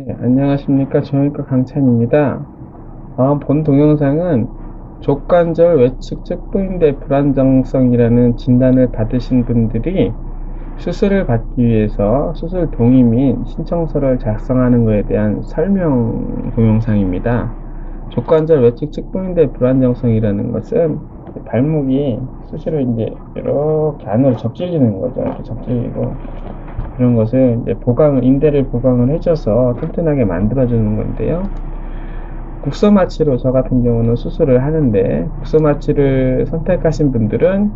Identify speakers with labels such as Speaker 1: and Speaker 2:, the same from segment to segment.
Speaker 1: 안녕하십니까. 정형외과 강찬입니다. 본 동영상은 족관절 외측 측부인대 불안정성이라는 진단을 받으신 분들이 수술을 받기 위해서 수술 동의 및 신청서를 작성하는 것에 대한 설명 동영상입니다. 족관절 외측 측부인대 불안정성이라는 것은 발목이 수시로 이렇게 안으로 접질리는 거죠. 이렇게 접질리고, 그런 것을 인대를 보강을 해줘서 튼튼하게 만들어주는 건데요. 국소마취로 저 같은 경우는 수술을 하는데, 국소마취를 선택하신 분들은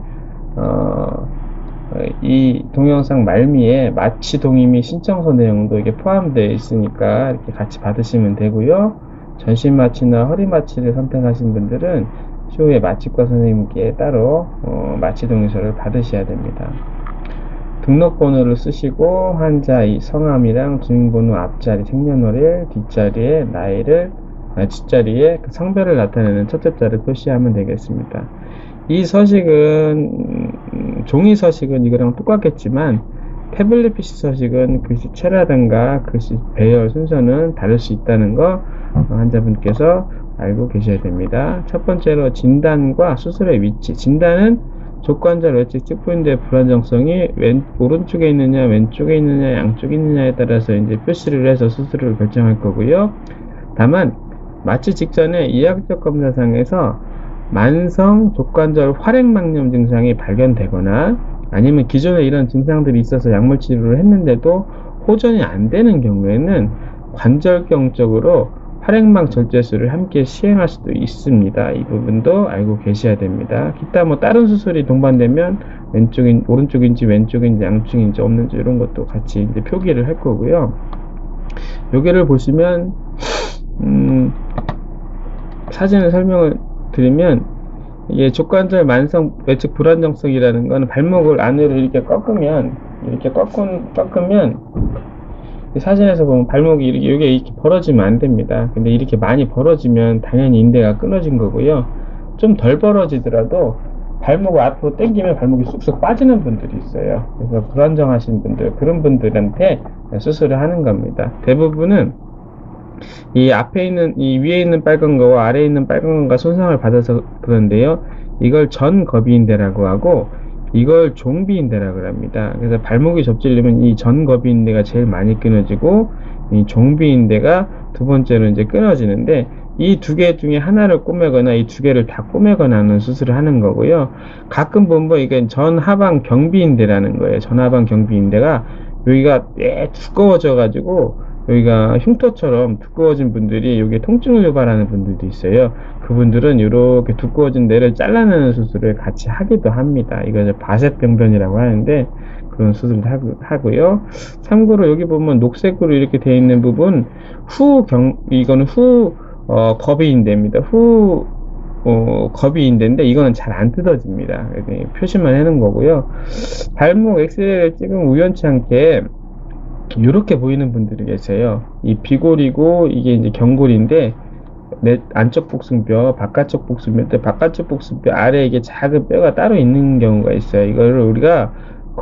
Speaker 1: 이 동영상 말미에 마취 동의 및 신청서 내용도 이게 포함되어 있으니까 이렇게 같이 받으시면 되고요. 전신 마취나 허리 마취를 선택하신 분들은 추후에 마취과 선생님께 따로 마취 동의서를 받으셔야 됩니다. 등록번호를 쓰시고 환자의 성함이랑 주민번호 앞자리 생년월일, 뒷자리에 나이를, 뒷자리에 성별을 나타내는 첫째 자를 표시하면 되겠습니다. 이 서식은 종이 서식은 이거랑 똑같겠지만 태블릿 PC 서식은 글씨체라든가 글씨 배열 순서는 다를 수 있다는 거 환자분께서 알고 계셔야 됩니다. 첫 번째로 진단과 수술의 위치. 진단은 족관절 외측 측부인대 불안정성이 오른쪽에 있느냐, 왼쪽에 있느냐, 양쪽에 있느냐에 따라서 이제 표시를 해서 수술을 결정할 거고요. 다만 마취 직전에 이학적 검사상에서 만성 족관절 활액막염 증상이 발견되거나 아니면 기존에 이런 증상들이 있어서 약물 치료를 했는데도 호전이 안 되는 경우에는 관절경적으로 활액막 절제술을 함께 시행할 수도 있습니다. 이 부분도 알고 계셔야 됩니다. 기타 다른 수술이 동반되면 오른쪽인지 왼쪽인지 양쪽인지 없는지 이런 것도 같이 이제 표기를 할 거고요. 여기를 보시면 사진을 설명을 드리면, 이게 족관절 만성 외측 불안정성이라는 거는 발목을 안으로 이렇게 꺾으면 사진에서 보면 발목이 이렇게 벌어지면 안 됩니다. 근데 이렇게 많이 벌어지면 당연히 인대가 끊어진 거고요. 좀 덜 벌어지더라도 발목을 앞으로 당기면 발목이 쑥쑥 빠지는 분들이 있어요. 그래서 불안정하신 분들, 그런 분들한테 수술을 하는 겁니다. 대부분은 이 위에 있는 빨간 거와 아래에 있는 빨간 거가 손상을 받아서 그런데요. 이걸 전거비인대라고 하고 이걸 종비인대라고 합니다. 그래서 발목이 접질리면 이 전거비인대가 제일 많이 끊어지고 이 종비인대가 두 번째로 이제 끊어지는데, 이 두 개 중에 하나를 꼬매거나 이 두 개를 다 꼬매거나 하는 수술을 하는 거고요. 가끔 보면 이게 전하방 경비인대라는 거예요. 전하방 경비인대가 여기가 두꺼워져 가지고 여기가 흉터처럼 두꺼워진 분들이 여기에 통증을 유발하는 분들도 있어요. 그분들은 이렇게 두꺼워진 데를 잘라내는 수술을 같이 하기도 합니다. 이거 바셋병변이라고 하는데 그런 수술을 하고요. 참고로 여기 보면 녹색으로 이렇게 되어 있는 부분 이거는 거비인대입니다. 거비인대인데 이거는 잘 안 뜯어집니다. 표시만 해놓은 거고요. 발목 엑스레이를 찍으면 우연치 않게 이렇게 보이는 분들이 계세요. 이 비골이고 이게 이제 경골인데 안쪽 복숭뼈, 바깥쪽 복숭뼈 아래에 이게 작은 뼈가 따로 있는 경우가 있어요. 이거를 우리가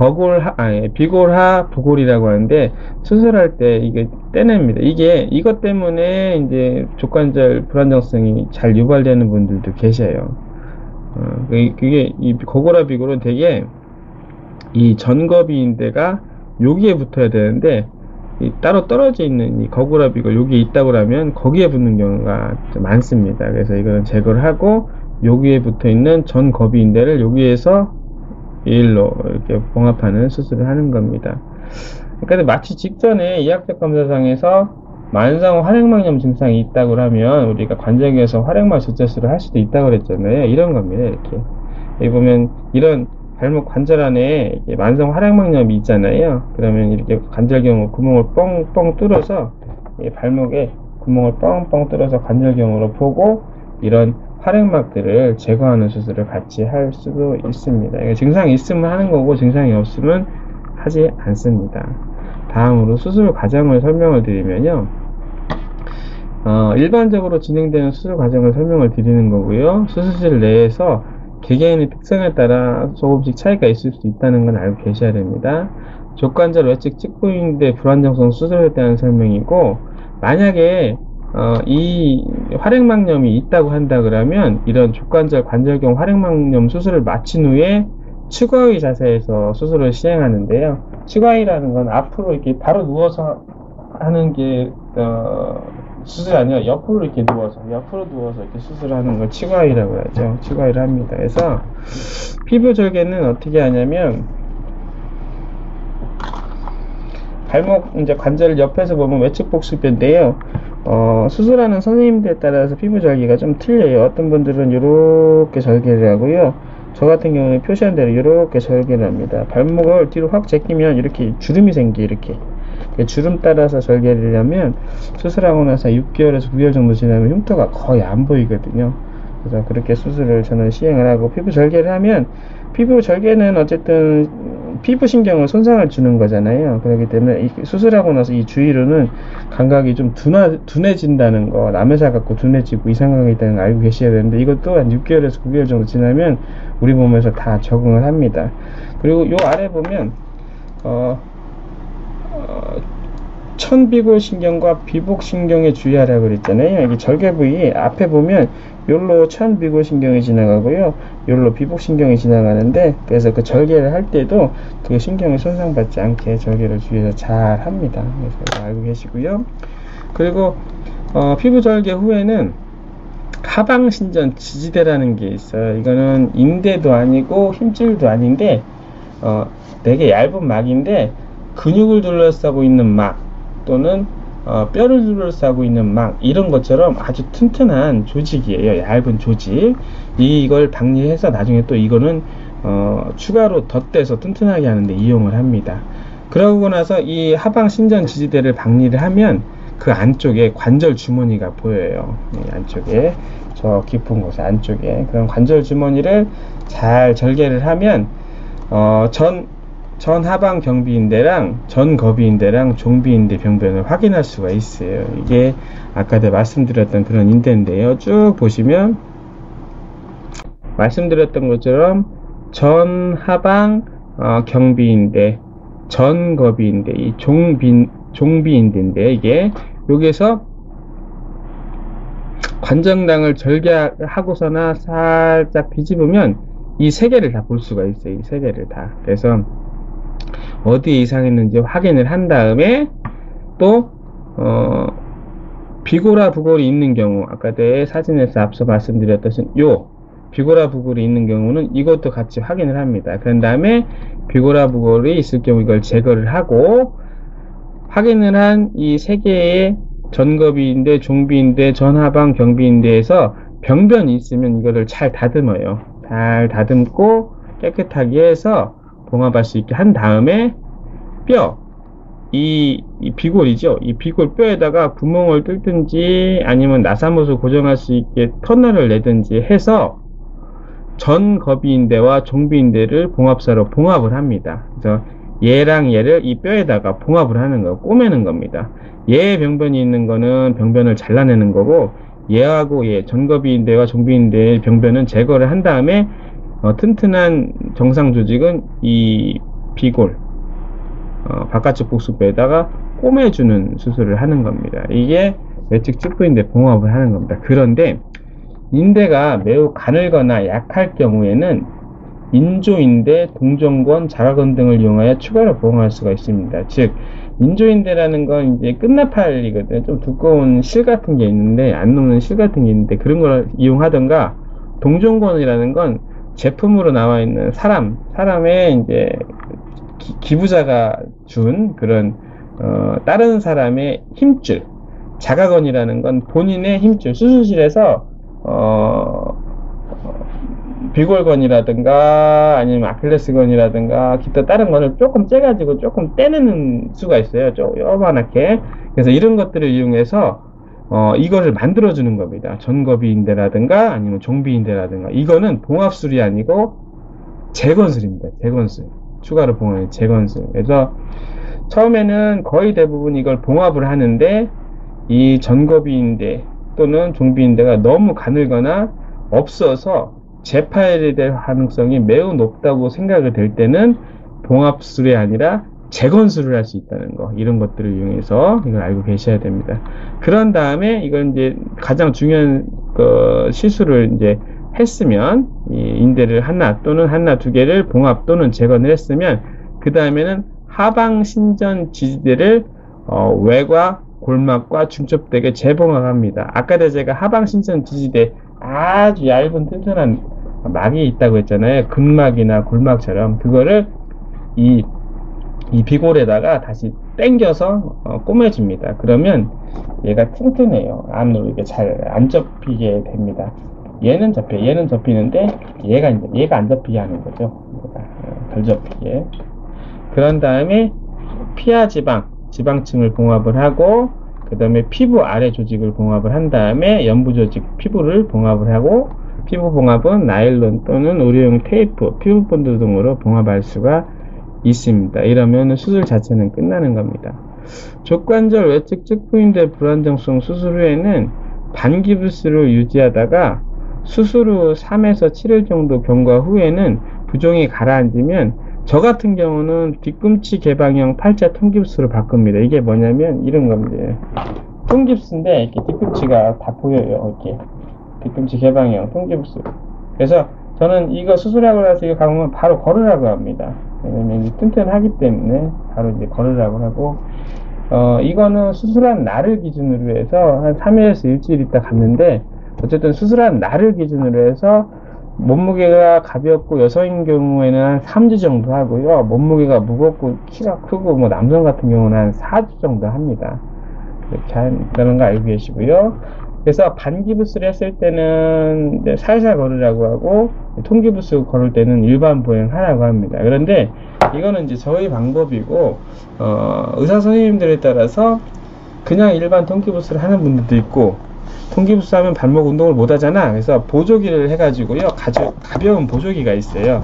Speaker 1: 비골하 부골이라고 하는데 수술할 때 이게 떼냅니다. 이것 때문에 이제 족관절 불안정성이 잘 유발되는 분들도 계셔요. 그게 이 거골하 비골은 되게 이 전거비인대가 여기에 붙어야 되는데 따로 떨어져 있는 이 거골하 비골 여기에 있다고 하면 거기에 붙는 경우가 좀 많습니다. 그래서 이거는 제거를 하고 여기에 붙어 있는 전거비인대를 여기에서 일로 이렇게 봉합하는 수술을 하는 겁니다. 그러니까 마취 직전에 이학적 검사상에서 만성 활액막염 증상이 있다고 하면 우리가 관절경에서 활액막 절제술을 할 수도 있다고 그랬잖아요. 이런 겁니다. 이렇게 여기 보면 이런 발목 관절 안에 만성 활액막염이 있잖아요. 그러면 이렇게 관절경으로 구멍을 뻥뻥 뚫어서 발목에 구멍을 뻥뻥 뚫어서 관절경으로 보고 이런 활액막들을 제거하는 수술을 같이 할 수도 있습니다. 증상이 있으면 하는 거고 증상이 없으면 하지 않습니다. 다음으로 수술 과정을 설명을 드리면요. 일반적으로 진행되는 수술 과정을 설명을 드리는 거고요. 수술실 내에서 개개인의 특성에 따라 조금씩 차이가 있을 수 있다는 건 알고 계셔야 됩니다. 족관절 외측 측부인대 불안정성 수술에 대한 설명이고, 만약에 이 활액막염이 있다고 한다 그러면 이런 족관절 관절경 활액막염 수술을 마친 후에 추가의 자세에서 수술을 시행하는데요. 추가의라는 건 앞으로 이렇게 바로 누워서 하는 게 수술이 아니라 옆으로 이렇게 누워서 이렇게 수술하는 걸 치과의라고 하죠. 치과의를 합니다. 그래서 피부 절개는 어떻게 하냐면 발목 이제 관절 옆에서 보면 외측 복수뼈인데요. 수술하는 선생님들에 따라서 피부 절개가 좀 틀려요. 어떤 분들은 이렇게 절개를 하고요. 저 같은 경우는 표시한 대로 이렇게 절개를 합니다. 발목을 뒤로 확 제끼면 이렇게 주름이 생기 이렇게. 주름 따라서 절개를 하면 수술하고 나서 6개월에서 9개월 정도 지나면 흉터가 거의 안 보이거든요. 그래서 그렇게 수술을 저는 시행을 하고, 피부 절개를 하면, 피부 절개는 어쨌든 피부 신경을 손상을 주는 거잖아요. 그렇기 때문에 수술하고 나서 이 주위로는 감각이 좀 둔해진다는 거, 남의사 갖고 둔해지고 이상감이 있다는 거 알고 계셔야 되는데, 이것도 한 6개월에서 9개월 정도 지나면 우리 몸에서 다 적응을 합니다. 그리고 요 아래 보면 천비골신경과 비복신경에 주의하라고 그랬잖아요. 여기 절개 부위 앞에 보면 요로 천비골신경이 지나가고요, 요로 비복신경이 지나가는데, 그래서 그 절개를 할 때도 그 신경이 손상받지 않게 절개를 주의해서 잘 합니다. 그래서 알고 계시고요. 그리고 피부 절개 후에는 하방신전 지지대라는 게 있어요. 이거는 인대도 아니고 힘줄도 아닌데 되게 얇은 막인데, 근육을 둘러싸고 있는 막 또는 뼈를 둘러싸고 있는 막, 이런 것처럼 아주 튼튼한 조직이에요. 얇은 조직. 이걸 박리해서 나중에 또 이거는 추가로 덧대서 튼튼하게 하는데 이용을 합니다. 그러고 나서 이 하방 신전 지지대를 박리를 하면 그 안쪽에 관절 주머니가 보여요. 이 안쪽에, 저 깊은 곳 안쪽에 그런 관절 주머니를 잘 절개를 하면 전 하방 경비인대랑 전 거비인대랑 종비인대 병변을 확인할 수가 있어요. 이게 아까도 말씀드렸던 그런 인대인데요. 쭉 보시면 말씀드렸던 것처럼 전 하방 경비인대, 전 거비인대, 이 종비인대인데, 이게 여기에서 관정당을 절개하고서나 살짝 뒤집으면 이 세 개를 다 볼 수가 있어요. 이 세 개를 다. 그래서 어디에 이상했는지 확인을 한 다음에 또 비고라 부골이 있는 경우, 아까 내 사진에서 앞서 말씀드렸듯이 요 비고라 부골이 있는 경우는 이것도 같이 확인을 합니다. 그런 다음에 비고라 부골이 있을 경우 이걸 제거를 하고, 확인을 한 이 세 개의 전거비인대, 종비인대, 전하방 경비인대에서 병변이 있으면 이거를 잘 다듬어요. 잘 다듬고 깨끗하게 해서 봉합할 수 있게 한 다음에 이 비골이죠. 이 비골 뼈에다가 구멍을 뚫든지 아니면 나사못을 고정할 수 있게 터널을 내든지 해서 전거비인대와 종비인대를 봉합사로 봉합을 합니다. 그래서 얘랑 얘를 이 뼈에다가 봉합을 하는 거, 꼬매는 겁니다. 얘 병변이 있는 거는 병변을 잘라내는 거고, 얘하고 얘 전거비인대와 종비인대의 병변은 제거를 한 다음에 튼튼한 정상 조직은 이 비골 바깥쪽 복수뼈에다가 꼬매주는 수술을 하는 겁니다. 이게 외측 측부인대 봉합을 하는 겁니다. 그런데 인대가 매우 가늘거나 약할 경우에는 인조인대, 동정권, 자가건 등을 이용하여 추가로 보강할 수가 있습니다. 즉, 인조인대라는 건 이제 끝나팔이거든요. 좀 두꺼운 실 같은 게 있는데, 안 녹는 실 같은 게 있는데, 그런 걸 이용하던가, 동정권이라는 건 제품으로 나와 있는 사람의 이제 기부자가 준 그런 다른 사람의 힘줄, 자가건이라는 건 본인의 힘줄, 수술실에서 비골건이라든가 아니면 아킬레스건이라든가 기타 다른 거를 조금 째가지고 조금 떼내는 수가 있어요. 요만하게. 그래서 이런 것들을 이용해서 이거를 만들어주는 겁니다. 전거비인대라든가 아니면 종비인대라든가. 이거는 봉합술이 아니고 재건술입니다. 재건술. 추가로 봉합의 재건술. 그래서 처음에는 거의 대부분 이걸 봉합을 하는데, 이 전거비인대 또는 종비인대가 너무 가늘거나 없어서 재파열이 될 가능성이 매우 높다고 생각이 될 때는 봉합술이 아니라 재건수를 할 수 있다는 거, 이런 것들을 이용해서 이걸 알고 계셔야 됩니다. 그런 다음에 이건 이제 가장 중요한 실수를 이제 했으면, 이 인대를 하나 또는 하나 두 개를 봉합 또는 재건을 했으면, 그 다음에는 하방 신전 지지대를 외과 골막과 중첩되게 재봉합합니다. 아까도 제가 하방 신전 지지대 아주 얇은 튼튼한 막이 있다고 했잖아요. 근막이나 골막처럼. 그거를 이 비골에다가 다시 당겨서 꼬매줍니다. 그러면 얘가 튼튼해요. 안으로 이렇게 잘 안 접히게 됩니다. 얘는 접혀요. 얘는 접히는데 얘가 안 접히게 하는 거죠. 덜 접히게. 그런 다음에 피하 지방층을 봉합을 하고, 그 다음에 피부 아래 조직을 봉합을 한 다음에 연부 조직 피부를 봉합을 하고, 피부 봉합은 나일론 또는 의료용 테이프, 피부 본드 등으로 봉합할 수가 있습니다. 이러면 수술 자체는 끝나는 겁니다. 족관절 외측 측부인대 불안정성 수술 후에는 반기부스를 유지하다가 수술 후 3에서 7일 정도 경과 후에는 부종이 가라앉으면 저 같은 경우는 뒤꿈치 개방형 팔자 통깁스로 바꿉니다. 이게 뭐냐면 이런 겁니다. 통깁스인데 이렇게 뒤꿈치가 다 보여요. 이렇게 뒤꿈치 개방형 통깁스. 그래서 저는 이거 수술하고 나서 이거 가면 바로 걸으라고 합니다. 왜냐면 이제 튼튼하기 때문에 바로 이제 걸으라고 하고, 이거는 수술한 날을 기준으로 해서 한 3일에서 일주일 있다 갔는데, 어쨌든 수술한 날을 기준으로 해서 몸무게가 가볍고 여성인 경우에는 한 3주 정도 하고요. 몸무게가 무겁고 키가 크고 뭐 남성 같은 경우는 한 4주 정도 합니다. 그렇게 한다는 거 알고 계시고요. 그래서 반기부스를 했을 때는 살살 걸으라고 하고, 통기부스 걸을 때는 일반 보행하라고 합니다. 그런데 이거는 이제 저희 방법이고, 의사 선생님들에 따라서 그냥 일반 통기부스를 하는 분들도 있고, 통기부스 하면 발목 운동을 못 하잖아. 그래서 보조기를 해가지고요, 가벼운 보조기가 있어요.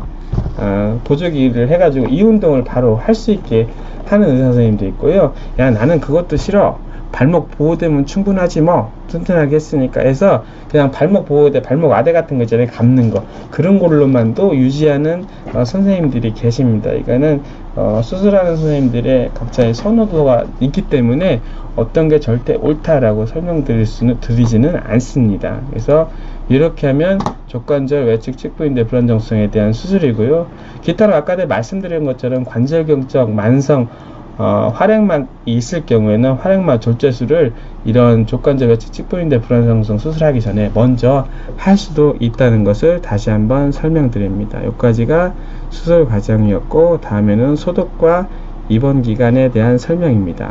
Speaker 1: 보조기를 해가지고 이 운동을 바로 할 수 있게 하는 의사 선생님도 있고요. 야, 나는 그것도 싫어. 발목 보호대면 충분하지 뭐, 튼튼하게 했으니까 해서 그냥 발목 보호대, 발목 아대 같은 거 있잖아요, 감는 거, 그런 걸로만도 유지하는 선생님들이 계십니다. 이거는 수술하는 선생님들의 각자의 선호도가 있기 때문에 어떤 게 절대 옳다라고 설명드리지는 않습니다. 그래서 이렇게 하면 족관절 외측 측부인대 불안정성에 대한 수술이고요. 기타로 아까 말씀드린 것처럼 관절경적 만성 활액막이 있을 경우에는 활액막 절제술을 이런 족관절 외측 측부인대 불안정성 수술하기 전에 먼저 할 수도 있다는 것을 다시 한번 설명드립니다. 여기까지가 수술 과정이었고, 다음에는 소독과 입원 기간에 대한 설명입니다.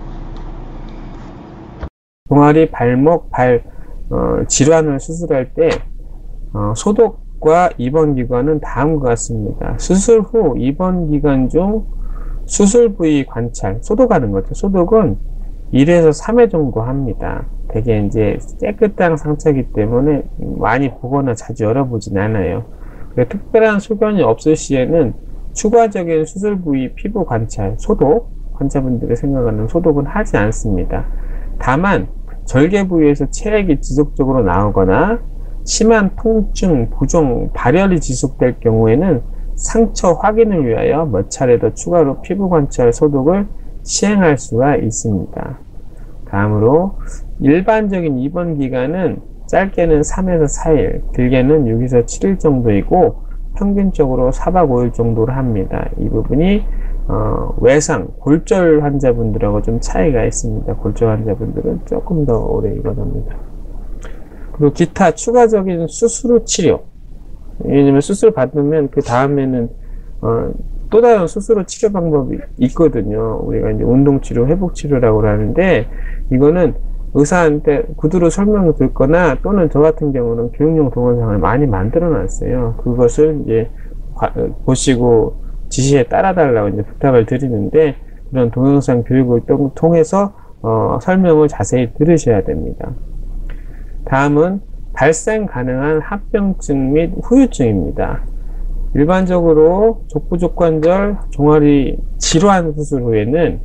Speaker 1: 종아리, 발목, 질환을 수술할 때 소독과 입원 기간은 다음과 같습니다. 수술 후 입원 기간 중 수술 부위 관찰, 소독하는 거죠. 소독은 1에서 3회 정도 합니다. 되게 이제 깨끗한 상처이기 때문에 많이 보거나 자주 열어보진 않아요. 특별한 소견이 없을 시에는 추가적인 수술 부위 피부 관찰, 소독, 환자분들이 생각하는 소독은 하지 않습니다. 다만 절개 부위에서 체액이 지속적으로 나오거나 심한 통증, 부종, 발열이 지속될 경우에는 상처 확인을 위하여 몇 차례 더 추가로 피부 관찰 소독을 시행할 수가 있습니다. 다음으로 일반적인 입원 기간은 짧게는 3에서 4일, 길게는 6에서 7일 정도이고 평균적으로 4박 5일 정도를 합니다. 이 부분이 외상, 골절 환자분들하고 좀 차이가 있습니다. 골절 환자분들은 조금 더 오래 입원합니다. 그리고 기타 추가적인 수술 후 치료, 왜냐면 수술 받으면 그 다음에는 또 다른 수술 후 치료 방법이 있거든요. 우리가 이제 운동치료, 회복치료라고 하는데, 이거는 의사한테 구두로 설명을 듣거나 또는 저 같은 경우는 교육용 동영상을 많이 만들어 놨어요. 그것을 이제 보시고 지시에 따라달라고 이제 부탁을 드리는데, 그런 동영상 교육을 통해서 설명을 자세히 들으셔야 됩니다. 다음은 발생 가능한 합병증 및 후유증입니다. 일반적으로 족부족관절 종아리 질환 수술 후에는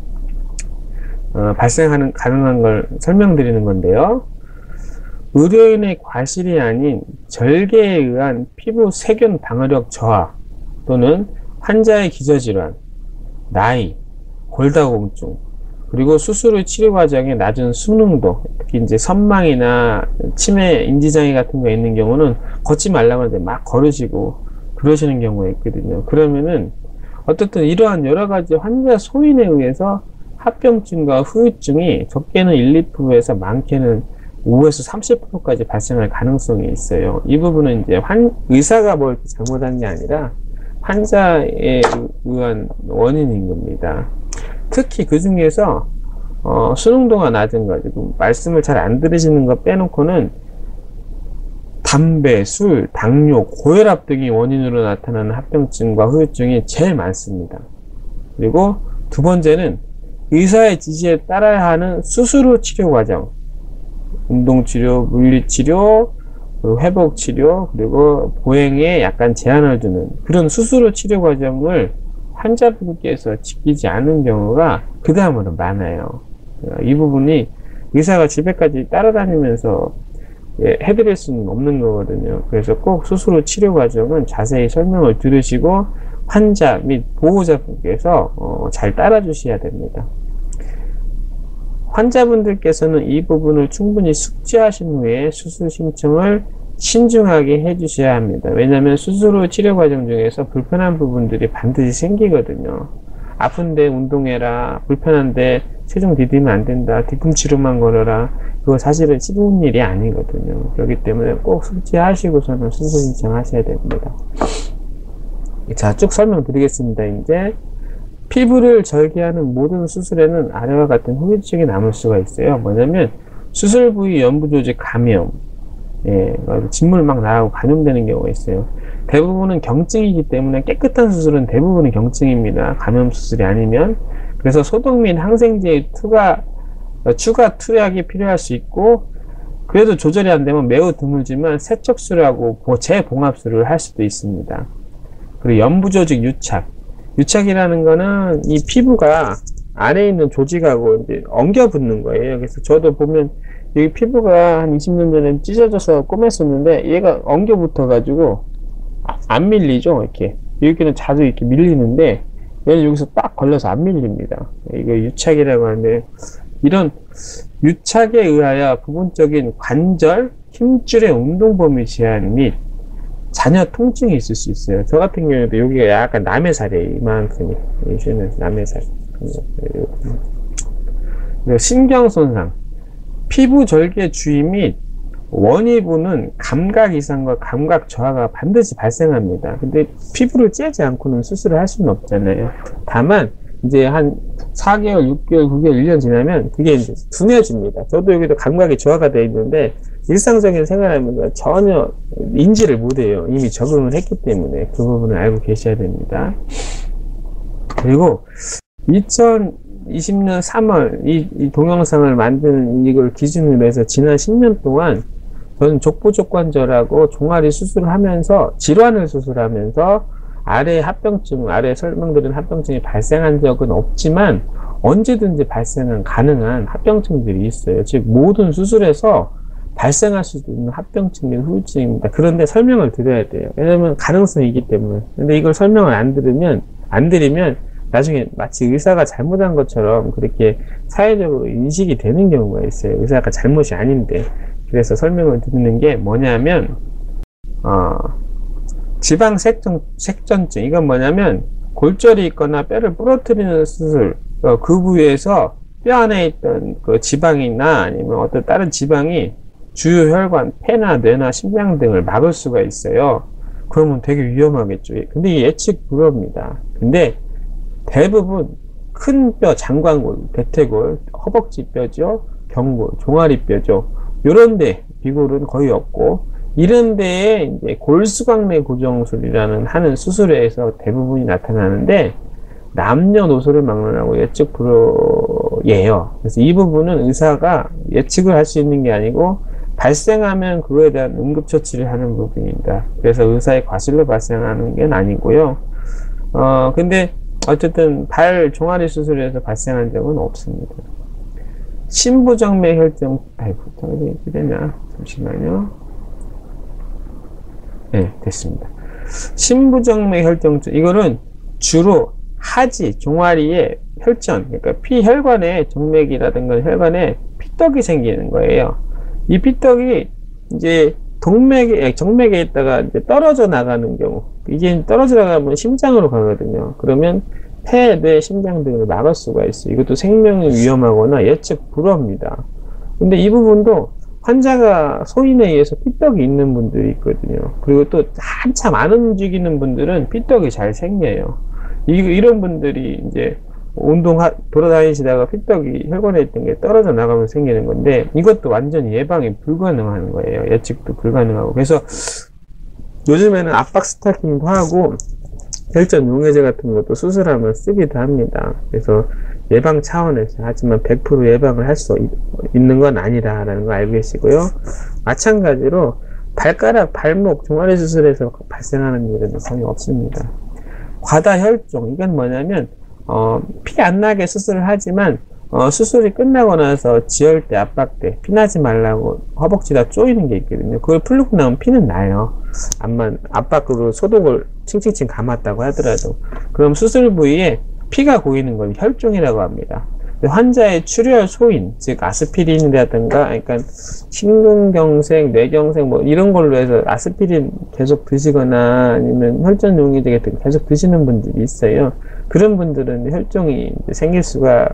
Speaker 1: 가능한 걸 설명드리는 건데요. 의료인의 과실이 아닌 절개에 의한 피부 세균 방어력 저하 또는 환자의 기저질환, 나이, 골다공증, 그리고 수술 후 치료 과정에 낮은 수능도, 특히 이제 선망이나 치매, 인지장애 같은 거 있는 경우는 걷지 말라고 하는데 막 걸으시고 그러시는 경우가 있거든요. 그러면은 어떻든 이러한 여러 가지 환자 소인에 의해서 합병증과 후유증이 적게는 1, 2%에서 많게는 5에서 30%까지 발생할 가능성이 있어요. 이 부분은 이제 의사가 뭘 잘못한 게 아니라 환자에 의한 원인인 겁니다. 특히 그 중에서 수능도가 낮은 거, 말씀을 잘 안 들으시는 거 빼놓고는 담배, 술, 당뇨, 고혈압 등이 원인으로 나타나는 합병증과 후유증이 제일 많습니다. 그리고 두 번째는 의사의 지시에 따라야 하는 수술 후 치료 과정, 운동치료, 물리치료, 그리고 회복치료, 그리고 보행에 약간 제한을 두는 그런 수술 후 치료 과정을 환자분께서 지키지 않은 경우가 그 다음으로 많아요. 이 부분이 의사가 집에까지 따라다니면서 해드릴 수는 없는 거거든요. 그래서 꼭 수술 후 치료 과정은 자세히 설명을 들으시고 환자 및 보호자분께서 잘 따라주셔야 됩니다. 환자분들께서는 이 부분을 충분히 숙지하신 후에 수술 신청을 신중하게 해주셔야 합니다. 왜냐하면 수술 후 치료 과정 중에서 불편한 부분들이 반드시 생기거든요. 아픈데 운동해라, 불편한데 체중 디디면 안 된다, 뒤꿈치로만 걸어라, 그거 사실은 쉬운 일이 아니거든요. 그렇기 때문에 꼭 숙지하시고서는 수술 신청하셔야 됩니다. 자, 쭉 설명드리겠습니다. 이제 피부를 절개하는 모든 수술에는 아래와 같은 후유증이 남을 수가 있어요. 뭐냐면 수술 부위 연부 조직 감염, 진물 막 나가고 감염되는 경우가 있어요. 대부분은 경증이기 때문에 깨끗한 수술은 대부분이 경증입니다. 감염 수술이 아니면. 그래서 소독 및 항생제의 추가 투약이 필요할 수 있고, 그래도 조절이 안 되면 매우 드물지만 세척술하고 재봉합술을 할 수도 있습니다. 그리고 연부조직 유착. 유착이라는 거는 이 피부가 안에 있는 조직하고 이제 엉겨 붙는 거예요. 그래서 저도 보면 여기 피부가 한 20년 전에 찢어져서 꼬맸었는데 얘가 엉겨 붙어 가지고 안 밀리죠. 이렇게 여기는 자주 이렇게 밀리는데 얘는 여기서 딱 걸려서 안 밀립니다. 이거 유착이라고 하는데, 이런 유착에 의하여 부분적인 관절, 힘줄의 운동 범위 제한 및 잔여 통증이 있을 수 있어요. 저 같은 경우에도 여기가 약간 남해살이에요. 이만큼이. 남해살. 신경 손상. 피부 절개 주의 및 원위부는 감각 이상과 감각 저하가 반드시 발생합니다. 근데 피부를 째지 않고는 수술을 할 수는 없잖아요. 다만 이제 한 4개월, 6개월, 9개월, 1년 지나면 그게 이제 둔해집니다. 저도 여기도 감각이 저하가 되어 있는데 일상적인 생활하면서 전혀 인지를 못해요. 이미 적응을 했기 때문에 그 부분을 알고 계셔야 됩니다. 그리고 2020년 3월 이 동영상을 만드는 이걸 기준으로 해서 지난 10년 동안 저는 족부족관절하고 종아리 수술을 하면서 질환을 수술하면서 아래 합병증, 아래 설명드린 합병증이 발생한 적은 없지만 언제든지 발생은 가능한 합병증들이 있어요. 즉 모든 수술에서 발생할 수도 있는 합병증 및 후유증입니다. 그런데 설명을 드려야 돼요. 왜냐면 가능성이 있기 때문에. 근데 이걸 설명을 안 드리면 나중에 마치 의사가 잘못한 것처럼 그렇게 사회적으로 인식이 되는 경우가 있어요. 의사가 잘못이 아닌데. 그래서 설명을 드리는 게 뭐냐면 지방색전증. 이건 뭐냐면 골절이 있거나 뼈를 부러뜨리는 수술, 그 부위에서 뼈 안에 있던 그 지방이나 아니면 어떤 다른 지방이 주요 혈관, 폐나 뇌나 심장 등을 막을 수가 있어요. 그러면 되게 위험하겠죠. 근데 이게 예측 불허입니다. 근데 대부분 큰 뼈, 장관골, 대퇴골, 허벅지 뼈죠, 경골, 종아리 뼈죠. 요런데 비골은 거의 없고, 이런 데에 이제 골수광내 고정술이라는 하는 수술에서 대부분이 나타나는데 남녀노소를 막론하고 예측 불허예요. 그래서 이 부분은 의사가 예측을 할 수 있는 게 아니고 발생하면 그거에 대한 응급처치를 하는 부분입니다. 그래서 의사의 과실로 발생하는 게 아니고요. 근데 어쨌든 발 종아리 수술에서 발생한 적은 없습니다. 신부정맥 혈증, 이게 되냐? 잠시만요. 네, 됐습니다. 신부정맥 혈증증, 이거는 주로 하지, 종아리에 혈전, 그러니까 피혈관에 정맥이라든가 혈관에 피떡이 생기는 거예요. 이 피떡이 이제 정맥에 있다가 이제 떨어져 나가는 경우, 이게 떨어져 나가면 심장으로 가거든요. 그러면 폐, 뇌, 심장 등을 막을 수가 있어요. 이것도 생명이 위험하거나 예측 불허입니다. 근데 이 부분도 환자가 소인에 의해서 피떡이 있는 분들이 있거든요. 그리고 또 한참 안 움직이는 분들은 피떡이 잘 생겨요. 이런 분들이 이제 돌아다니시다가 피떡이 혈관에 있던 게 떨어져 나가면 생기는 건데, 이것도 완전히 예방이 불가능한 거예요. 예측도 불가능하고. 그래서 요즘에는 압박 스타킹도 하고 혈전 용해제 같은 것도 수술하면 쓰기도 합니다. 그래서 예방 차원에서, 하지만 100% 예방을 할 수 있는 건 아니다라는 거 알고 계시고요. 마찬가지로 발가락, 발목, 종아리 수술에서 발생하는 일은 거의 없습니다. 과다혈종, 이건 뭐냐면 피 안 나게 수술을 하지만 수술이 끝나고 나서 지혈대, 압박대, 피나지 말라고 허벅지가 쪼이는 게 있거든요. 그걸 풀고 나면 피는 나요. 압박으로 소독을 칭칭칭 감았다고 하더라도. 그럼 수술 부위에 피가 고이는 건 혈종이라고 합니다. 환자의 출혈 소인, 즉 아스피린이라든가, 그러니까 심근경색, 뇌경색 뭐 이런 걸로 해서 아스피린 계속 드시거나 아니면 혈전 용해제 같은 거 계속 드시는 분들이 있어요. 그런 분들은 혈종이 생길 수가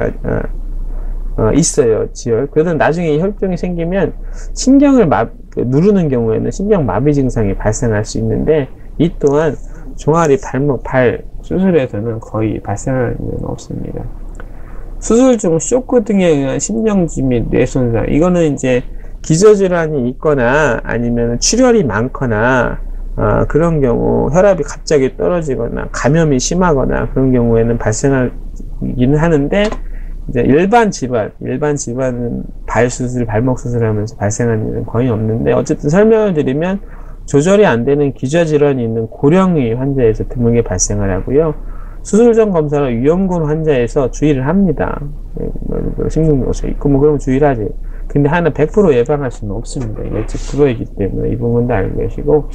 Speaker 1: 있어요. 지혈. 그러다 나중에 혈종이 생기면 신경을 누르는 경우에는 신경마비 증상이 발생할 수 있는데, 이 또한 종아리, 발목, 발 수술에서는 거의 발생하는 일은 없습니다. 수술 중 쇼크 등에 의한 심정지 및 뇌손상, 이거는 이제 기저질환이 있거나 아니면 출혈이 많거나 그런 경우, 혈압이 갑자기 떨어지거나 감염이 심하거나 그런 경우에는 발생하기는 하는데, 이제 일반 질환은 발 수술, 발목 수술하면서 발생하는 일은 거의 없는데, 어쨌든 설명을 드리면 조절이 안 되는 기저질환이 있는 고령의 환자에서 드물게 발생을 하고요. 수술 전 검사로 위험군 환자에서 주의를 합니다. 심근경색 있고 뭐 그러면 주의를 하지. 근데 하나 100% 예방할 수는 없습니다. 예측 불허이기 때문에 이 부분도 알고 계시고,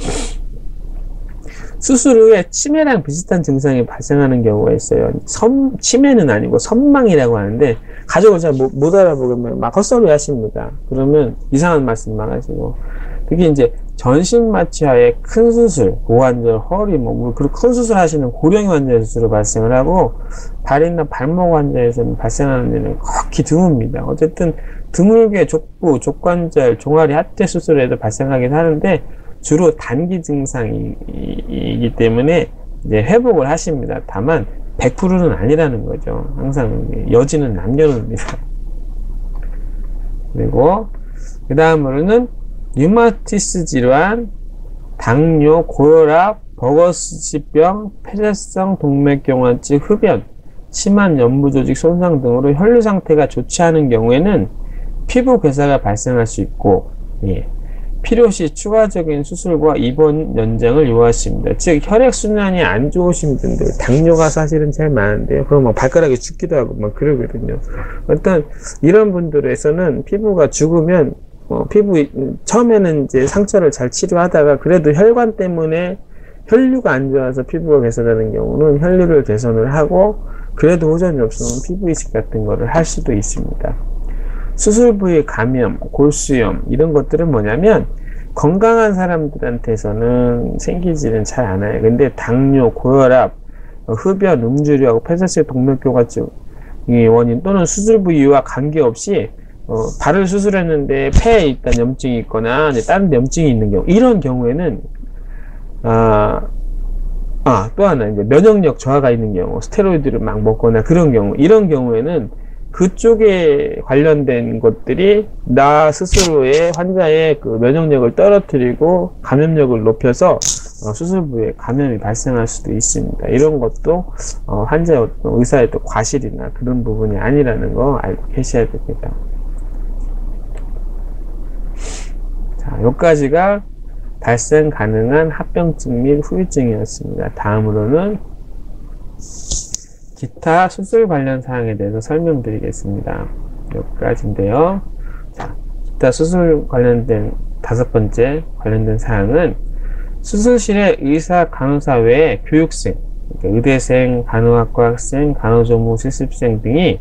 Speaker 1: 수술 후에 치매랑 비슷한 증상이 발생하는 경우가 있어요. 치매는 아니고 선망이라고 하는데, 가족을 잘 못 알아보면 막 헛소리 하십니다. 그러면 이상한 말씀 막 하시고, 특히 이제 전신마취하에 큰 수술, 고관절, 허리, 그런 큰 수술 하시는 고령의 환자에서 발생을 하고, 발이나 발목 환자에서는 발생하는 일은 극히 드뭅니다. 어쨌든 드물게 족부, 족관절, 종아리, 하체 수술에도 발생하긴 하는데, 주로 단기 증상이기 때문에 이제 회복을 하십니다. 다만 100%는 아니라는 거죠. 항상 여지는 남겨놓습니다. 그리고 그 다음으로는 류마티스 질환, 당뇨, 고혈압, 버거스병, 폐쇄성 동맥경화증, 흡연, 심한 연부조직 손상 등으로 혈류 상태가 좋지 않은 경우에는 피부 괴사가 발생할 수 있고, 필요시 추가적인 수술과 입원 연장을 요하십니다. 즉 혈액순환이 안 좋으신 분들, 당뇨가 사실은 제일 많은데요. 그럼 발가락이 죽기도 하고 그러거든요. 어떤 이런 분들에서는 피부가 죽으면 처음에는 이제 상처를 잘 치료하다가 그래도 혈관 때문에 혈류가 안 좋아서 피부가 개선하는 경우는 혈류를 개선을 하고, 그래도 호전이 없으면 피부 이식 같은 거를 할 수도 있습니다. 수술 부위 감염, 골수염 이런 것들은 뭐냐면 건강한 사람들한테서는 생기지는 잘 않아요. 근데 당뇨, 고혈압, 흡연, 음주류하고 폐쇄성 동맥경화증의 원인 또는 수술 부위와 관계없이 발을 수술했는데 폐에 일단 염증이 있거나 다른 염증이 있는 경우, 이런 경우에는 또 하나 이제 면역력 저하가 있는 경우, 스테로이드를 막 먹거나 그런 경우, 이런 경우에는 그쪽에 관련된 것들이 나 스스로의 환자의 그 면역력을 떨어뜨리고 감염력을 높여서 수술 부위에 감염이 발생할 수도 있습니다. 이런 것도 환자의 어떤 의사의 또 과실이나 그런 부분이 아니라는 거 알고 계셔야 됩니다. 자, 여기까지가 발생 가능한 합병증 및 후유증이었습니다. 다음으로는 기타 수술 관련 사항에 대해서 설명드리겠습니다. 여기까지인데요. 자, 기타 수술 관련된 5번째 관련된 사항은 수술실의 의사, 간호사 외에 교육생, 그러니까 의대생, 간호학과 학생, 간호조무 실습생 등이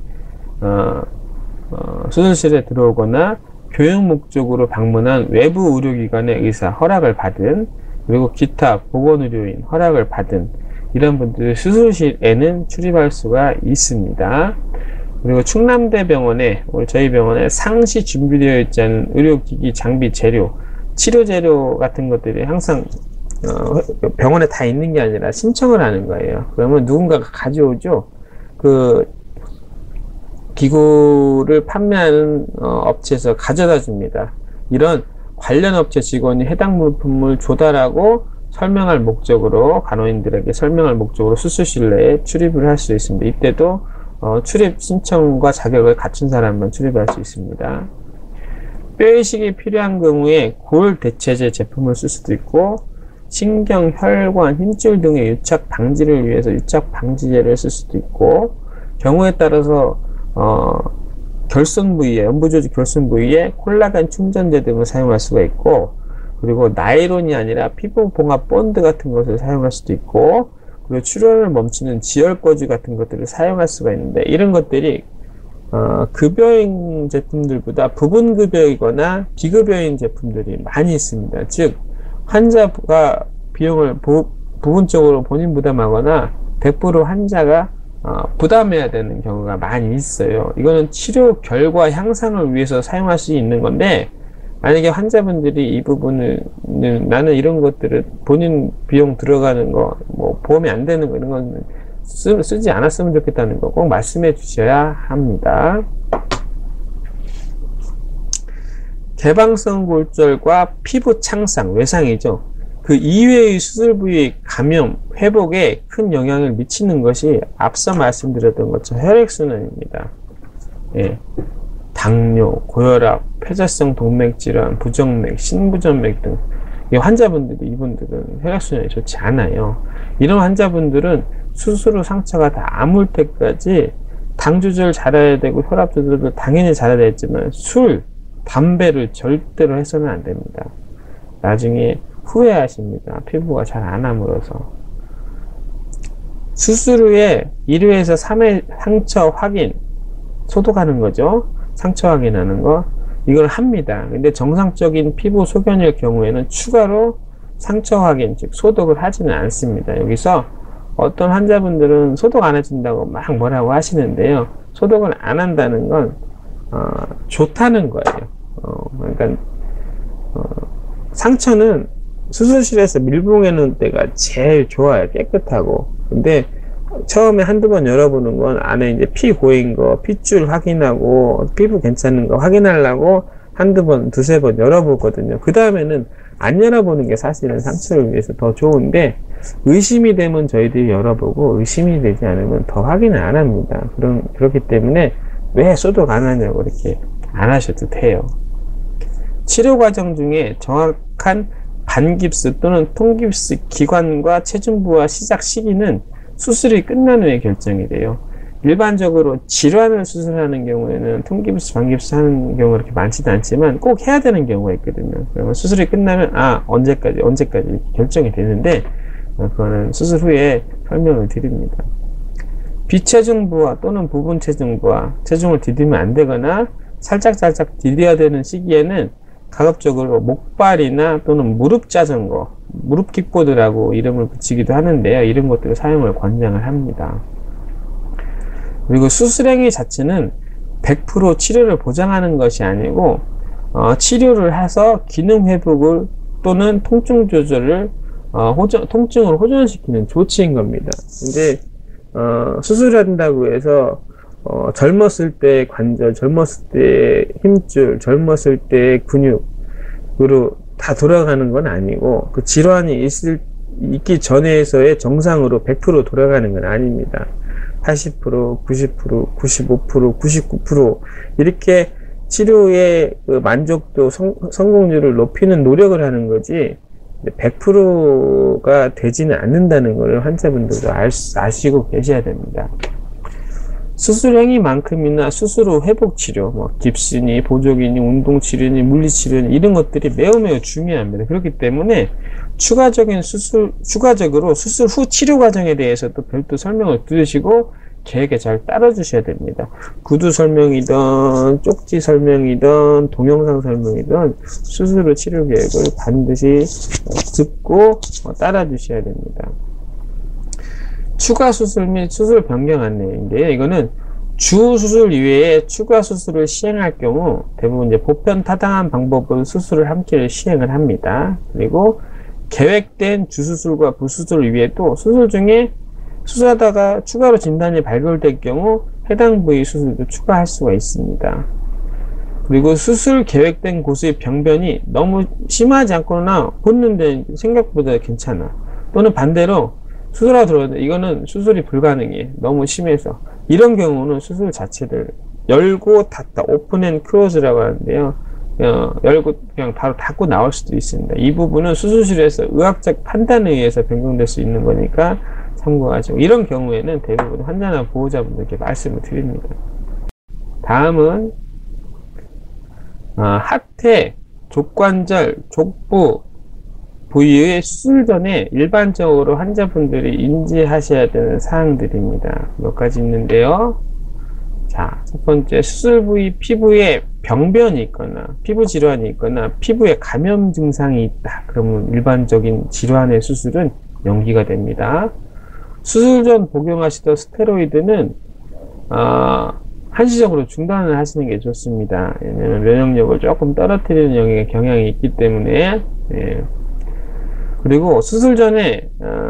Speaker 1: 수술실에 들어오거나 교육 목적으로 방문한 외부 의료기관의 의사 허락을 받은, 그리고 기타 보건의료인 허락을 받은 이런 분들이 수술실에는 출입할 수가 있습니다. 그리고 충남대병원에, 저희 병원에 상시 준비되어 있지 않은 의료기기, 장비, 재료, 치료 재료 같은 것들이 항상 병원에 다 있는 게 아니라 신청을 하는 거예요. 그러면 누군가가 가져오죠. 그 기구를 판매하는 업체에서 가져다 줍니다. 이런 관련 업체 직원이 해당 물품을 조달하고 설명할 목적으로, 간호인들에게 설명할 목적으로 수술실 내에 출입을 할 수 있습니다. 이때도 출입 신청과 자격을 갖춘 사람만 출입할 수 있습니다. 뼈이식이 필요한 경우에 골 대체제 제품을 쓸 수도 있고, 신경, 혈관, 힘줄 등의 유착 방지를 위해서 유착 방지제를 쓸 수도 있고, 경우에 따라서 결손 부위에, 연부조직 결손 부위에 콜라겐 충전제 등을 사용할 수가 있고, 그리고 나일론이 아니라 피부 봉합 본드 같은 것을 사용할 수도 있고, 그리고 출혈을 멈추는 지혈거즈 같은 것들을 사용할 수가 있는데, 이런 것들이 급여인 제품들보다 부분급여이거나 비급여인 제품들이 많이 있습니다. 즉 환자가 비용을 부분적으로 본인 부담하거나 100% 환자가 부담해야 되는 경우가 많이 있어요. 이거는 치료 결과 향상을 위해서 사용할 수 있는 건데, 만약에 환자분들이 이 부분을, 나는 이런 것들을 본인 비용 들어가는 거, 뭐 보험이 안 되는 거, 이런 건 쓰지 않았으면 좋겠다는 거 꼭 말씀해 주셔야 합니다. 개방성 골절과 피부 창상, 외상이죠. 그 이외의 수술 부위 감염, 회복에 큰 영향을 미치는 것이 앞서 말씀드렸던 것처럼 혈액순환입니다. 예. 당뇨, 고혈압, 폐자성 동맥질환, 부정맥, 신부전맥 등 환자분들이, 이분들은 혈액순환이 좋지 않아요. 이런 환자분들은 수술 후 상처가 다 아물 때까지 당 조절 잘해야 되고 혈압 조절도 당연히 잘해야 되지만 술, 담배를 절대로 해서는 안 됩니다. 나중에 후회하십니다. 피부가 잘 안 아물어서. 수술 후에 1회에서 3회 상처 확인, 소독하는 거죠. 상처 확인하는 거, 이걸 합니다. 근데 정상적인 피부 소견일 경우에는 추가로 상처 확인, 즉 소독을 하지는 않습니다. 여기서 어떤 환자분들은 소독 안 해준다고 막 뭐라고 하시는데요. 소독을 안 한다는 건 좋다는 거예요. 그러니까 상처는 수술실에서 밀봉해 놓은 때가 제일 좋아요. 깨끗하고. 근데 처음에 한두 번 열어보는 건 안에 이제 피 고인 거, 핏줄 확인하고 피부 괜찮은 거 확인하려고 한두 번, 두세 번 열어보거든요. 그 다음에는 안 열어보는 게 사실은 상처를 위해서 더 좋은데, 의심이 되면 저희들이 열어보고 의심이 되지 않으면 더 확인을 안 합니다. 그렇기 때문에 왜 소독 안 하냐고 이렇게 안 하셔도 돼요. 치료 과정 중에 정확한 반깁스 또는 통깁스 기관과 체중부와 시작 시기는 수술이 끝난 후에 결정이 돼요. 일반적으로 질환을 수술하는 경우에는 통깁스, 반깁스 하는 경우가 그렇게 많지도 않지만 꼭 해야 되는 경우가 있거든요. 그러면 수술이 끝나면 언제까지 이렇게 결정이 되는데, 그거는 수술 후에 설명을 드립니다. 비체중부와 또는 부분 체중부와 체중을 디디면 안 되거나 살짝 디뎌야 되는 시기에는 가급적으로 목발이나 또는 무릎 자전거, 무릎 킥보드라고 이름을 붙이기도 하는데요. 이런 것들을 사용을 권장을 합니다. 그리고 수술행위 자체는 100% 치료를 보장하는 것이 아니고 치료를 해서 기능 회복을 또는 통증 조절을 통증을 호전시키는 조치인 겁니다. 근데 수술한다고 해서 젊었을 때 관절, 젊었을 때 힘줄, 젊었을 때 근육으로 다 돌아가는 건 아니고, 그 질환이 있기 전에서의 정상으로 100% 돌아가는 건 아닙니다. 80%, 90%, 95%, 99% 이렇게 치료의 그 만족도, 성공률을 높이는 노력을 하는 거지 100%가 되지는 않는다는 것을 환자분들도 아시고 계셔야 됩니다. 수술 행위만큼이나 수술 후 회복 치료, 뭐 깁스니, 보조기니, 운동 치료니, 물리 치료니 이런 것들이 매우 중요합니다. 그렇기 때문에 추가적으로 수술 후 치료 과정에 대해서도 별도 설명을 들으시고 계획에 잘 따라주셔야 됩니다. 구두 설명이든 쪽지 설명이든 동영상 설명이든 수술 후 치료 계획을 반드시 듣고 따라주셔야 됩니다. 추가 수술 및 수술 변경 안내인데요. 이거는 주 수술 이외에 추가 수술을 시행할 경우 대부분 이제 보편 타당한 방법으로 수술을 함께 시행을 합니다. 그리고 계획된 주수술과 부수술 이외에도 수술 중에 수술하다가 추가로 진단이 발견될 경우 해당 부위 수술도 추가할 수가 있습니다. 그리고 수술 계획된 곳의 병변이 너무 심하지 않거나 붓는데 생각보다 괜찮아. 또는 반대로 수술하고 들어오는데 이거는 수술이 불가능해. 너무 심해서. 이런 경우는 수술 자체를 열고 닫다, 오픈 앤 클로즈라고 하는데요. 열고 그냥 바로 닫고 나올 수도 있습니다. 이 부분은 수술실에서 의학적 판단에 의해서 변경될 수 있는 거니까 참고하시고, 이런 경우에는 대부분 환자나 보호자분들께 말씀을 드립니다. 다음은 하태, 족관절, 족부 부위의 수술 전에 일반적으로 환자분들이 인지하셔야 되는 사항들입니다. 몇 가지 있는데요. 자, 첫 번째, 수술 부위 피부에 병변이 있거나 피부 질환이 있거나 피부에 감염 증상이 있다. 그러면 일반적인 질환의 수술은 연기가 됩니다. 수술 전 복용하시던 스테로이드는 한시적으로 중단을 하시는 게 좋습니다. 왜냐하면 면역력을 조금 떨어뜨리는 경향이 있기 때문에. 그리고 수술 전에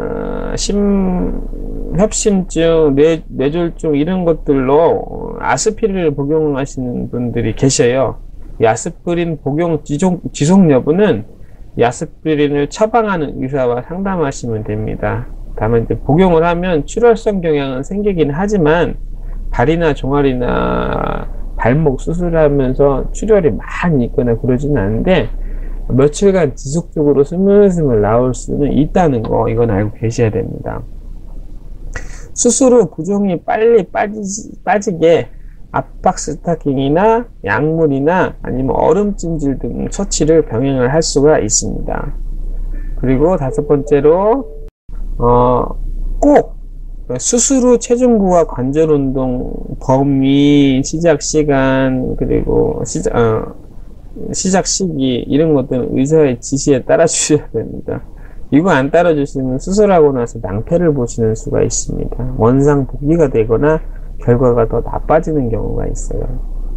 Speaker 1: 협심증, 뇌졸중 이런 것들로 아스피린을 복용하시는 분들이 계셔요. 이 아스피린 복용 지속 여부는 이 아스피린을 처방하는 의사와 상담하시면 됩니다. 다만 이제 복용을 하면 출혈성 경향은 생기긴 하지만 다리나 종아리나 발목 수술하면서 출혈이 많이 있거나 그러지는 않은데 며칠간 지속적으로 스물스물 나올 수는 있다는 거, 이건 알고 계셔야 됩니다. 수술 후 부종이 빨리 빠지게 압박 스타킹이나 약물이나 아니면 얼음 찜질 등 처치를 병행을 할 수가 있습니다. 그리고 다섯 번째로 꼭 수술 후 체중부와 관절 운동 범위, 시작 시간, 그리고 시작 시기 이런 것들은 의사의 지시에 따라 주셔야 됩니다. 이거 안 따라 주시면 수술하고 나서 낭패를 보시는 수가 있습니다. 원상복귀가 되거나 결과가 더 나빠지는 경우가 있어요.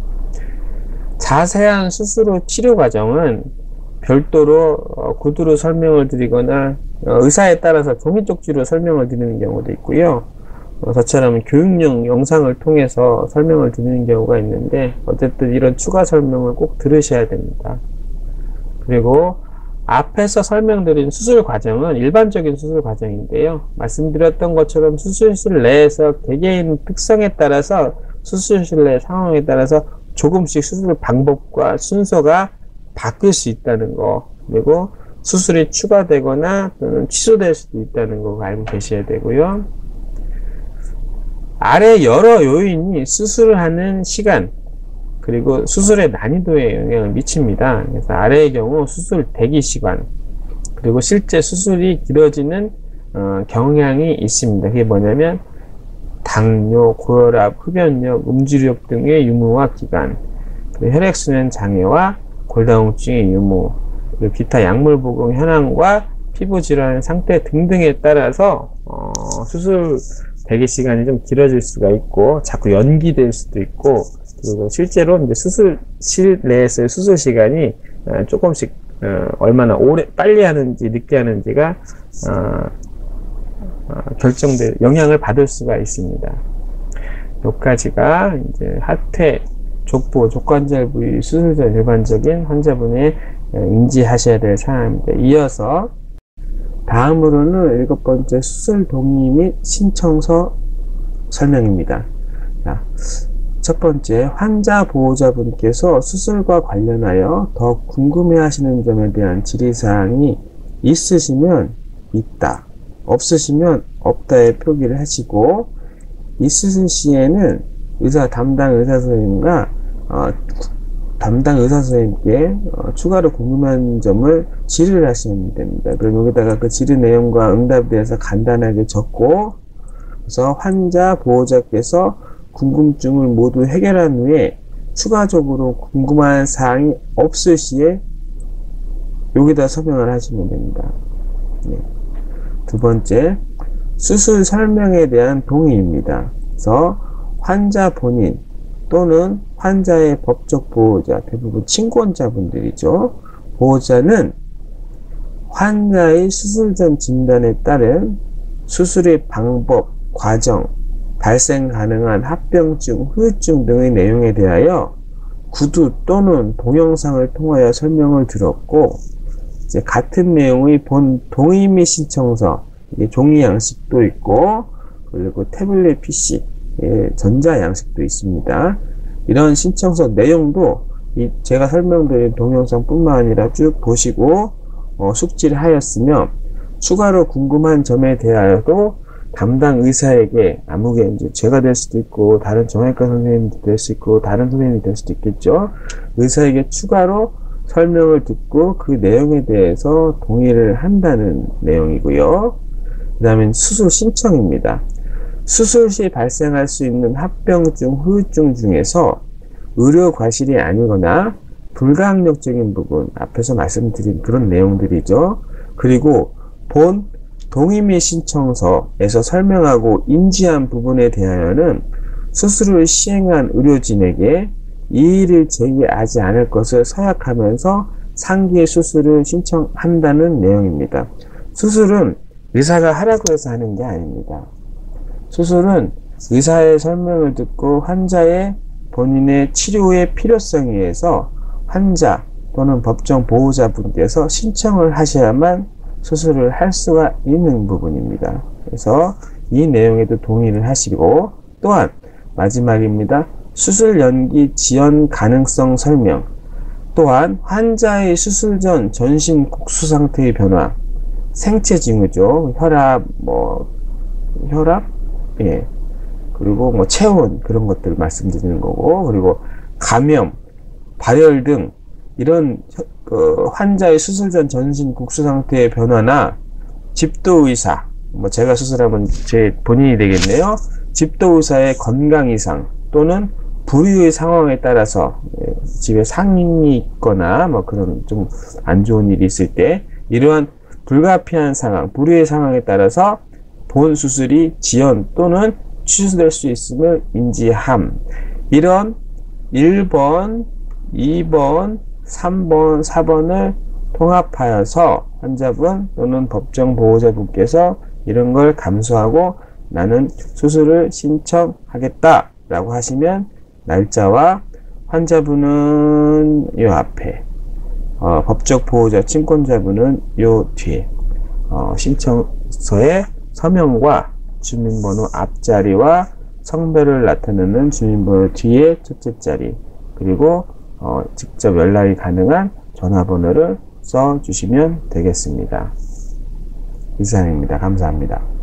Speaker 1: 자세한 수술 후 치료 과정은 별도로 구두로 설명을 드리거나 의사에 따라서 종이 쪽지로 설명을 드리는 경우도 있고요. 저처럼 교육용 영상을 통해서 설명을 드리는 경우가 있는데 어쨌든 이런 추가 설명을 꼭 들으셔야 됩니다. 그리고 앞에서 설명드린 수술 과정은 일반적인 수술 과정인데요. 말씀드렸던 것처럼 수술실 내에서 개개인 특성에 따라서 수술실 내 상황에 따라서 조금씩 수술 방법과 순서가 바뀔 수 있다는 거, 그리고 수술이 추가되거나 또는 취소될 수도 있다는 거 알고 계셔야 되고요. 아래 여러 요인이 수술을 하는 시간 그리고 수술의 난이도에 영향을 미칩니다. 그래서 아래의 경우 수술 대기 시간 그리고 실제 수술이 길어지는 경향이 있습니다. 그게 뭐냐면 당뇨, 고혈압, 흡연력, 음주력 등의 유무와 기간, 그리고 혈액순환 장애와 골다공증의 유무, 그리고 기타 약물 복용 현황과 피부 질환 상태 등등에 따라서 수술 대기 시간이 좀 길어질 수가 있고 자꾸 연기될 수도 있고, 그리고 실제로 이제 수술실 내에서의 수술 시간이 조금씩 얼마나 빨리 하는지 늦게 하는지가 영향을 받을 수가 있습니다. 여기까지가 이제 하태, 족부, 족관절 부위 수술 전 일반적인 환자분의 인지하셔야 될 사항입니다. 이어서 다음으로는 7번째 수술 동의 및 신청서 설명입니다. 자, 첫 번째, 환자 보호자분께서 수술과 관련하여 더 궁금해하시는 점에 대한 질의사항이 있으시면 있다, 없으시면 없다에 표기를 하시고, 있으실 시에는
Speaker 2: 담당 의사 선생님과 담당 의사 선생님께 추가로 궁금한 점을 질의를 하시면 됩니다. 그럼 여기다가 그 질의 내용과 응답에 대해서 간단하게 적고, 그래서 환자 보호자께서 궁금증을 모두 해결한 후에 추가적으로 궁금한 사항이 없을 시에 여기다 서명을 하시면 됩니다. 네. 두 번째, 수술 설명에 대한 동의입니다. 그래서 환자 본인 또는 환자의 법적 보호자, 대부분 친권자분들이죠. 보호자는 환자의 수술 전 진단에 따른 수술의 방법, 과정, 발생 가능한 합병증, 후유증 등의 내용에 대하여 구두 또는 동영상을 통하여 설명을 들었고, 이제 같은 내용의 본 동의 및 신청서, 종이 양식도 있고, 그리고 태블릿 PC, 전자 양식도 있습니다. 이런 신청서 내용도 제가 설명드린 동영상 뿐만 아니라 쭉 보시고 숙지를 하였으며, 추가로 궁금한 점에 대하여도 담당 의사에게, 아무게 이제 제가 될 수도 있고 다른 정형외과 선생님도 될 수 있고 다른 선생님이 될 수도 있겠죠. 의사에게 추가로 설명을 듣고 그 내용에 대해서 동의를 한다는 내용이고요. 그 다음에 수술 신청입니다. 수술 시 발생할 수 있는 합병증, 후유증 중에서 의료 과실이 아니거나 불가항력적인 부분, 앞에서 말씀드린 그런 내용들이죠. 그리고 본 동의 및 신청서에서 설명하고 인지한 부분에 대하여는 수술을 시행한 의료진에게 이의를 제기하지 않을 것을 서약하면서 상기의 수술을 신청한다는 내용입니다. 수술은 의사가 하라고 해서 하는 게 아닙니다. 수술은 의사의 설명을 듣고 환자의 본인의 치료의 필요성에 의해서 환자 또는 법정 보호자분께서 신청을 하셔야만 수술을 할 수가 있는 부분입니다. 그래서 이 내용에도 동의를 하시고, 또한 마지막입니다. 수술 연기 지연 가능성 설명, 또한 환자의 수술 전 전신 국수 상태의 변화, 생체 징후죠. 혈압, 예. 그리고 체온, 그런 것들 말씀드리는 거고, 그리고 감염, 발열 등 이런 환자의 수술 전 전신 국수 상태의 변화나 집도의사, 제가 수술하면 제 본인이 되겠네요. 집도의사의 건강 이상 또는 불의의 상황에 따라서, 집에 상인이 있거나 그런 좀 안 좋은 일이 있을 때 이러한 불가피한 상황, 불의의 상황에 따라서 본 수술이 지연 또는 취소될 수 있음을 인지함. 이런 1번, 2번, 3번, 4번을 통합하여서 환자분 또는 법정 보호자분께서 이런 걸 감수하고 나는 수술을 신청하겠다 라고 하시면 날짜와 환자분은 요 앞에, 법적 보호자 친권자분은 요 뒤에, 신청서에 서명과 주민번호 앞자리와 성별을 나타내는 주민번호 뒤에 첫째 자리, 그리고 직접 연락이 가능한 전화번호를 써주시면 되겠습니다. 이상입니다. 감사합니다.